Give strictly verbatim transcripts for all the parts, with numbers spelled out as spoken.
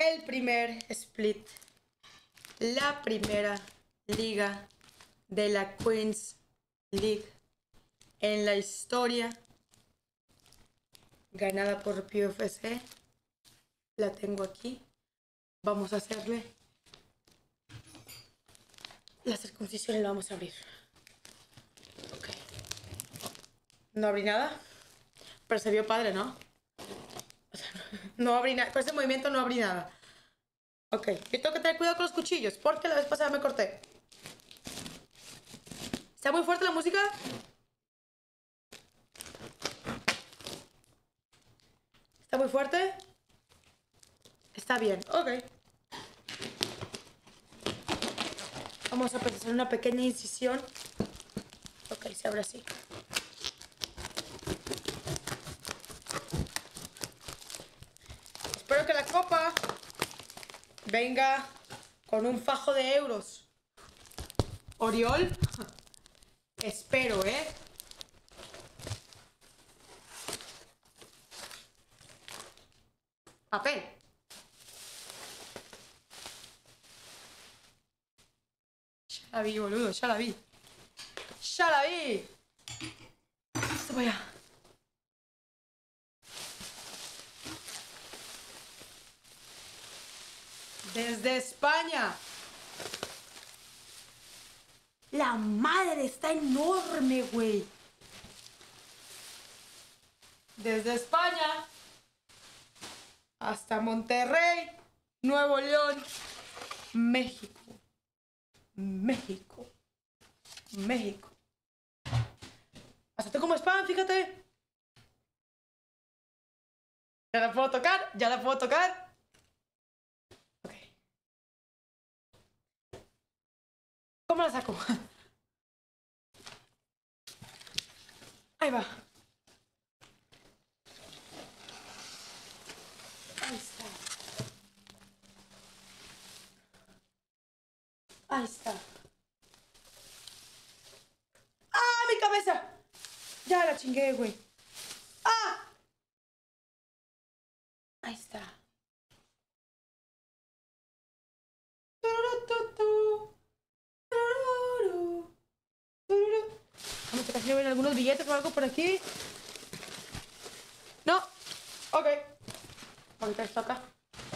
el primer split, la primera liga de la Queens League en la historia, ganada por P F C. La tengo aquí. Vamos a hacerle la circuncisión y la vamos a abrir. Ok. No abrí nada, pero se vio padre, ¿no? O sea, no abrí nada. Con ese movimiento no abrí nada. Ok, yo tengo que tener cuidado con los cuchillos porque la vez pasada me corté. ¿Está muy fuerte la música? ¿Está muy fuerte? Está bien, ok. Vamos a hacer una pequeña incisión. Ok, se abre así. Espero que la copa venga con un fajo de euros. Oriol. Espero, ¿eh? Papel. Ya la vi, boludo, ya la vi. ¡Ya la vi! Esto para allá. Desde España. La madre está enorme, güey. Desde España hasta Monterrey, Nuevo León, México. México. México. Hasta como spam, fíjate. Ya la puedo tocar, ya la puedo tocar. Ok. ¿Cómo la saco? Ahí va. Ahí está. Ahí está. ¡Ah, mi cabeza! Ya la chingué, güey. ¡Ah! Ahí está. Vamos a ver si ven algunos billetes o algo por aquí. No. Ok. Vamos a esto acá.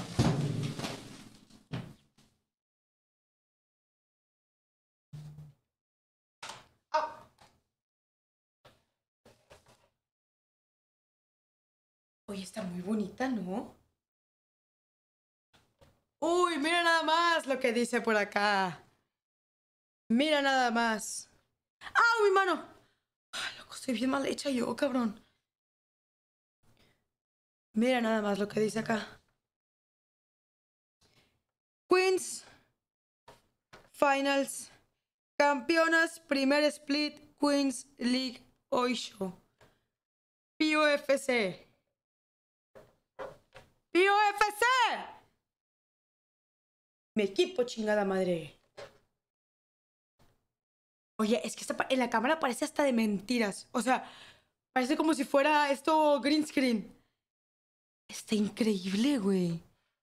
Ah. Oye, está muy bonita, ¿no? Uy, mira nada más lo que dice por acá. Mira nada más. ¡Ah, mi mano! Ay, loco, estoy bien mal hecha yo, cabrón. Mira nada más lo que dice acá. Queens Finals. Campeonas, primer split, Queens League ocho. P O F C. P O F C. Mi equipo, chingada madre. Oye, es que esta en la cámara parece hasta de mentiras. O sea, parece como si fuera esto green screen. Está increíble, güey.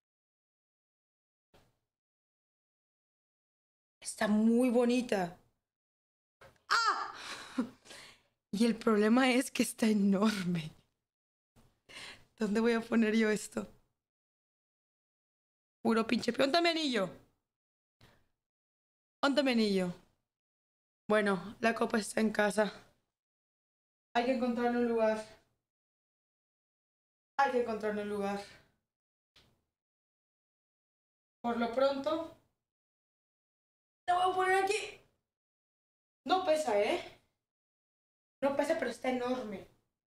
Está muy bonita. ¡Ah! Y el problema es que está enorme. ¿Dónde voy a poner yo esto? Puro pinche peón. ¡Póntame anillo! ¡Póntame anillo! Bueno, la copa está en casa. Hay que encontrar un lugar. Hay que encontrar un lugar. Por lo pronto, la voy a poner aquí. No pesa, ¿eh? No pesa, pero está enorme.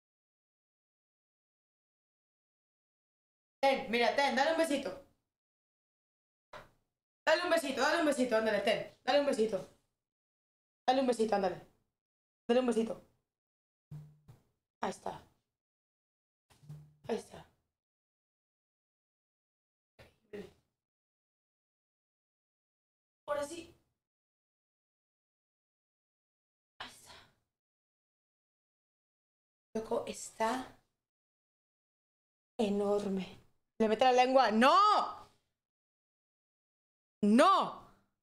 Ten, mira, ten, dale un besito. Dale un besito, dale un besito, ándale, ten. Dale un besito. Dale un besito, ándale. Dale un besito. Ahí está. Ahí está. Increíble. Ahora sí. Ahí está. Loco, está enorme. ¿Le mete la lengua? ¡No! ¡No!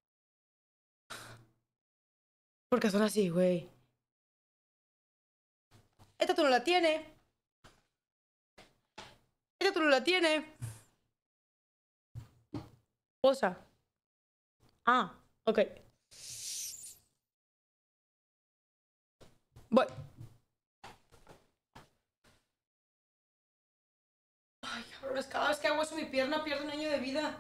Porque son así, güey. Esta tú no la tienes. Esta tú no la tienes. Posa. Ah, ok. Voy. Ay, cabrones, cada vez que hago eso mi pierna pierde un año de vida.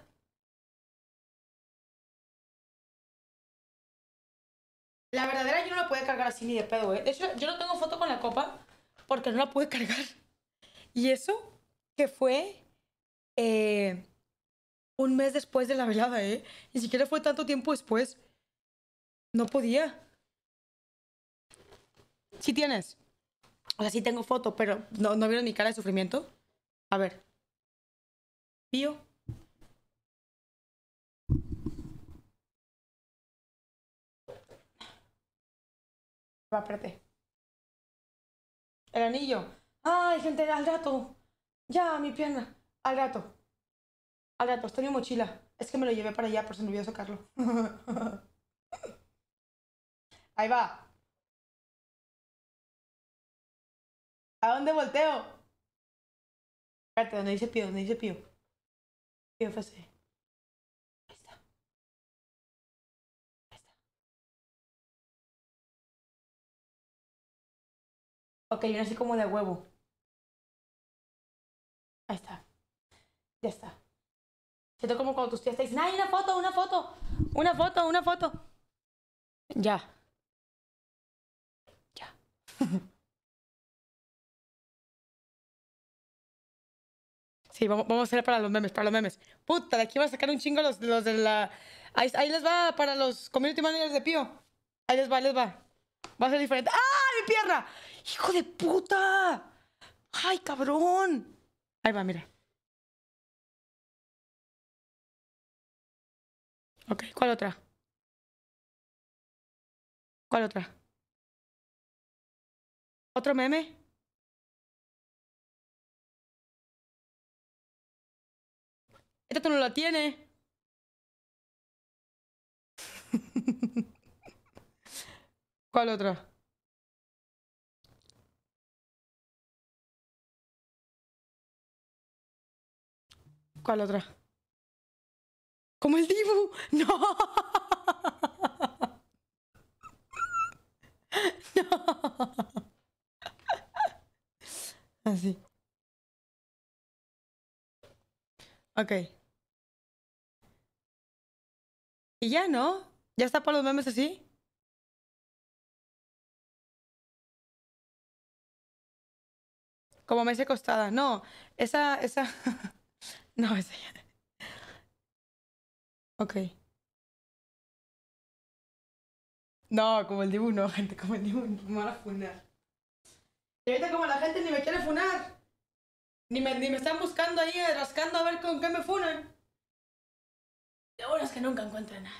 La verdadera yo no la puedo cargar así ni de pedo, ¿eh? De hecho, yo no tengo foto con la copa porque no la pude cargar. Y eso que fue eh, un mes después de la velada, ¿eh? Ni siquiera fue tanto tiempo después. No podía. Sí tienes. O sea, sí tengo foto, pero no, no vieron mi cara de sufrimiento. A ver. Pío. Va, espérate. El anillo. Ay, gente, al rato. Ya, mi pierna. Al rato. Al rato, está en mi mochila. Es que me lo llevé para allá, por si me olvidó sacarlo. Ahí va. ¿A dónde volteo? Espérate, ¿dónde dice Pío? ¿Dónde dice Pío? Pío F C. Ahí está. Ahí está. Ok, viene así como de huevo. Ahí está. Ya está. Siento como cuando tus tías te dicen, ¡ay, una foto, una foto! ¡Una foto, una foto! Ya. Ya. Sí, vamos, vamos a hacer para los memes, para los memes. Puta, de aquí va a sacar un chingo los, los de la... Ahí, ahí les va para los community managers de Pío. Ahí les va, ahí les va. Va a ser diferente. ¡Ah, mi pierna! ¡Hijo de puta! ¡Ay, cabrón! Ahí va, mira. Ok, ¿cuál otra? ¿Cuál otra? ¿Otro meme? Esta tú no la tienes. ¿Cuál otra? ¿Cuál otra? Como el Dibu. No. No. Así. Ok. Y ya, ¿no? ¿Ya está para los memes así? Como mesa acostada. No, esa, esa. No, esa ya. Ok. No, como el Dibu no, gente, como el Dibu no me van a funar. Y ahorita como la gente ni me quiere funar. Ni me, ni me están buscando ahí, eh, rascando a ver con qué me funan. Lo bueno es que nunca encuentran nada.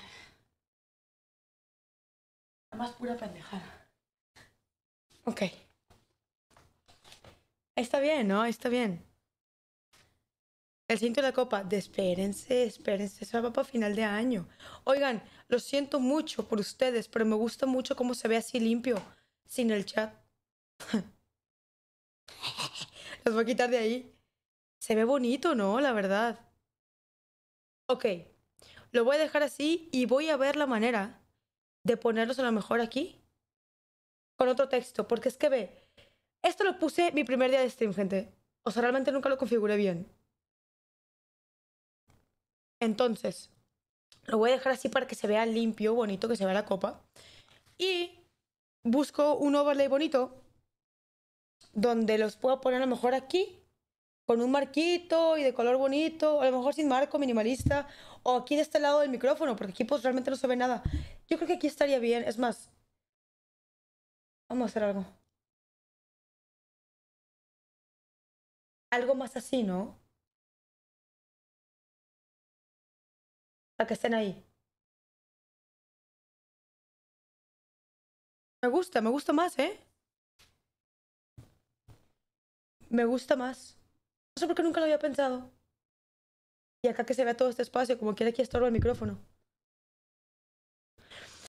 Nada más pura pendejada. Ok. Está bien, ¿no? Está bien. El cinto de la copa. De espérense, espérense. Eso va para final de año. Oigan, lo siento mucho por ustedes, pero me gusta mucho cómo se ve así limpio. Sin el chat. Los voy a quitar de ahí. Se ve bonito, ¿no? La verdad. Ok. Lo voy a dejar así y voy a ver la manera de ponerlos a lo mejor aquí. Con otro texto. Porque es que ve. Esto lo puse mi primer día de stream, gente. O sea, realmente nunca lo configuré bien. Entonces, lo voy a dejar así para que se vea limpio, bonito, que se vea la copa. Y busco un overlay bonito donde los puedo poner a lo mejor aquí, con un marquito y de color bonito, a lo mejor sin marco, minimalista, o aquí de este lado del micrófono, porque aquí pues realmente no se ve nada. Yo creo que aquí estaría bien. Es más, vamos a hacer algo. Algo más así, ¿no? Para que estén ahí. Me gusta, me gusta más, ¿eh? Me gusta más. No sé por qué nunca lo había pensado. Y acá que se vea todo este espacio, como quiera aquí estorba el micrófono.